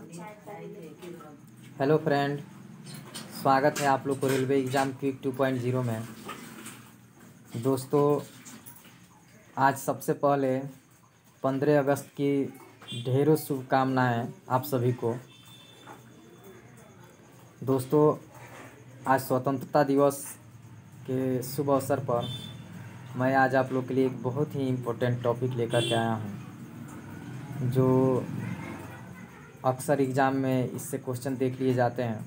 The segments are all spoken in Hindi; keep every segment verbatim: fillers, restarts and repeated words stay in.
हेलो फ्रेंड, स्वागत है आप लोग को railway exam quick two point zero में। दोस्तों, आज सबसे पहले पंद्रह अगस्त की ढेरों शुभकामनाएं आप सभी को। दोस्तों, आज स्वतंत्रता दिवस के शुभ अवसर पर मैं आज आप लोग के लिए एक बहुत ही इम्पोर्टेंट टॉपिक लेकर के आया हूं, जो अक्सर एग्ज़ाम में इससे क्वेश्चन देख लिए जाते हैं।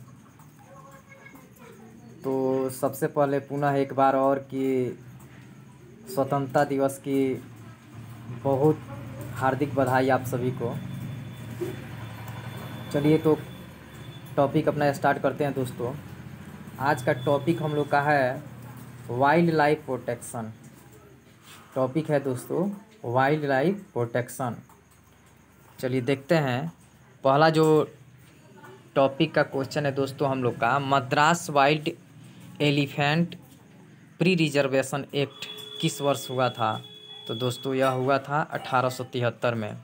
तो सबसे पहले पुनः एक बार और कि स्वतंत्रता दिवस की बहुत हार्दिक बधाई आप सभी को। चलिए तो टॉपिक अपना स्टार्ट करते हैं। दोस्तों, आज का टॉपिक हम लोग का है वाइल्ड लाइफ प्रोटेक्शन। टॉपिक है दोस्तों वाइल्ड लाइफ प्रोटेक्शन। चलिए देखते हैं। पहला जो टॉपिक का क्वेश्चन है दोस्तों हम लोग का, Madras wild elephant preservation act किस वर्ष हुआ था? तो दोस्तों यह हुआ था अठारह सौ तिहत्तर में।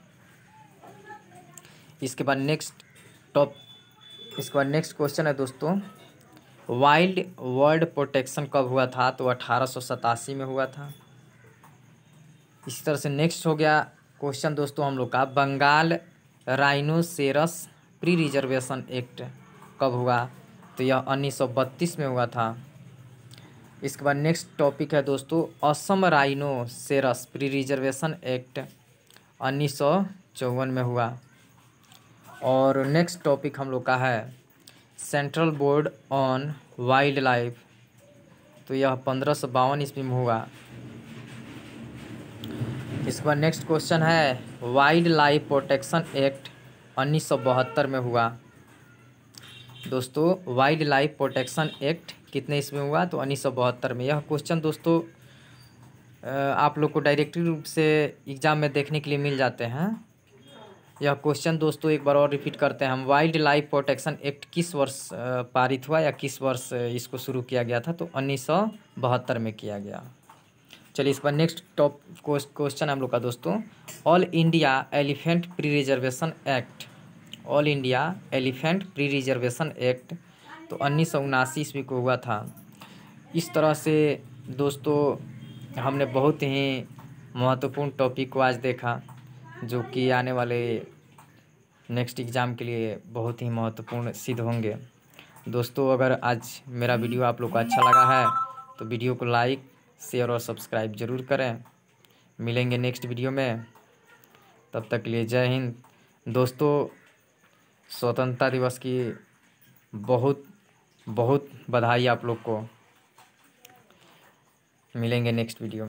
इसके बाद नेक्स्ट टॉप इसके बाद नेक्स्ट क्वेश्चन है दोस्तों, वाइल्ड वर्ल्ड प्रोटेक्शन कब हुआ था? तो अठारह सौ सतासी में हुआ था। इसी तरह से नेक्स्ट हो गया क्वेश्चन दोस्तों हम लोग का, Bengal rhinoceros preservation act कब हुआ? तो यह उन्नीस सौ बत्तीस में हुआ था। इसके बाद नेक्स्ट टॉपिक है दोस्तों, Assam rhinoceros preservation act उन्नीस सौ चौवन में हुआ। और नेक्स्ट टॉपिक हम लोग का है central board on wildlife, तो यह पंद्रह सौ बावन ईस्वी में हुआ। इसके बाद नेक्स्ट क्वेश्चन है वाइल्ड लाइफ प्रोटेक्शन एक्ट उन्नीस सौ बहत्तर में हुआ। दोस्तों, वाइल्ड लाइफ प्रोटेक्शन एक्ट कितने इसमें हुआ? तो उन्नीस सौ बहत्तर में। यह क्वेश्चन दोस्तों आप लोग को डायरेक्टली रूप से एग्ज़ाम में देखने के लिए मिल जाते हैं। यह क्वेश्चन दोस्तों एक बार और रिपीट करते हैं हम, वाइल्ड लाइफ प्रोटेक्शन एक्ट किस वर्ष पारित हुआ या किस वर्ष इसको शुरू किया गया था? तो उन्नीस सौ बहत्तर में किया गया। चलिए इस पर नेक्स्ट टॉप क्वेश्चन हम लोग का दोस्तों, all India elephant preservation act all India elephant preservation act तो उन्नीस सौ उनासी ईस्वी को हुआ था। इस तरह से दोस्तों हमने बहुत ही महत्वपूर्ण टॉपिक को आज देखा, जो कि आने वाले नेक्स्ट एग्ज़ाम के लिए बहुत ही महत्वपूर्ण सिद्ध होंगे। दोस्तों, अगर आज मेरा वीडियो आप लोग को अच्छा लगा है तो वीडियो को लाइक शेयर और सब्सक्राइब ज़रूर करें। मिलेंगे नेक्स्ट वीडियो में, तब तक के लिए जय हिंद। दोस्तों, स्वतंत्रता दिवस की बहुत बहुत बधाई आप लोग को। मिलेंगे नेक्स्ट वीडियो में।